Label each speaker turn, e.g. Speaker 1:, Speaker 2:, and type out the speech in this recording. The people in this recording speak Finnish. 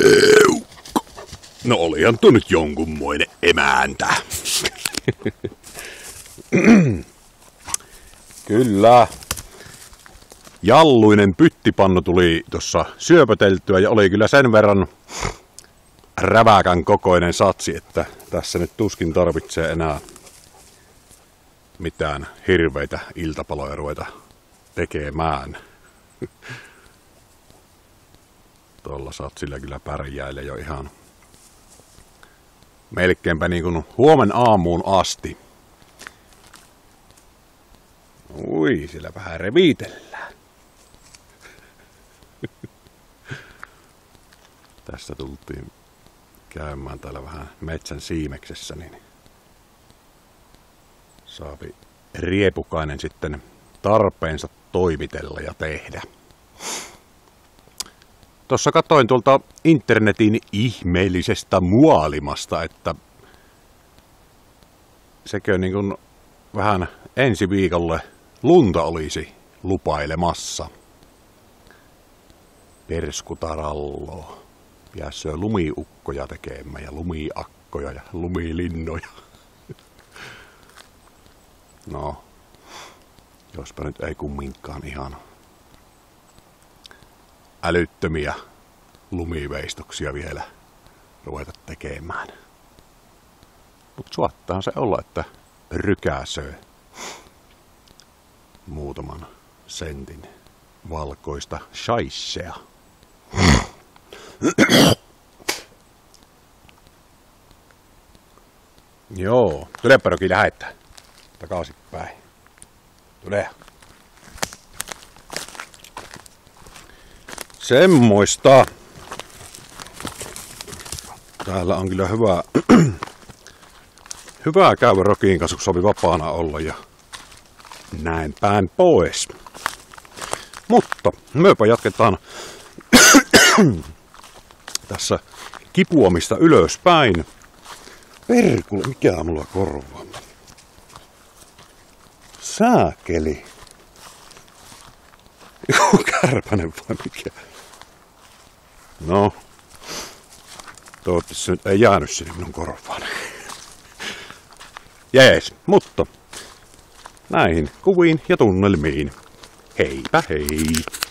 Speaker 1: No olihan tuo nyt jonkunmoinen emäntä. Kyllä. Jalluinen pyttipannu tuli tuossa syöpöteltyä ja oli kyllä sen verran räväkän kokoinen satsi, että tässä nyt tuskin tarvitsee enää mitään hirveitä iltapaloja ruveta tekemään. Tuolla satsilla kyllä pärjäilee jo ihan melkeinpä niin kuin huomen aamuun asti. Ui, siellä vähän revitellään. Tässä tultiin käymään täällä vähän metsän siimeksessä, niin saapi riepukainen sitten tarpeensa toimitella ja tehdä. Tuossa katsoin tuolta internetin ihmeellisestä mualimasta, että sekö niin kuin vähän ensi viikolle lunta olisi lupailemassa. Perskutaralloa. Pääsee lumiukkoja tekemään ja lumiakkoja ja lumilinnoja. No, jospa nyt ei kumminkaan ihan älyttömiä lumiveistoksia vielä ruveta tekemään. Mut suottahan se olla, että rykäsee muutaman sentin valkoista shaissea. Joo, tulepä Roki lähettää takaisinpäin. Tule. Semmoista. Täällä on kyllä hyvää käydä Rokin kanssa, kun sovi vapaana olla ja näin päin pois. Mutta meipä jatketaan tässä kipuamista ylöspäin. Perkule, mikä mulla korvaa? Sääkeli. Joku kärpänen vai mikä? No, toivottavasti se nyt ei jäänyt sinne minun korvaan. Jees, mutta näihin kuviin ja tunnelmiin. Heipä hei!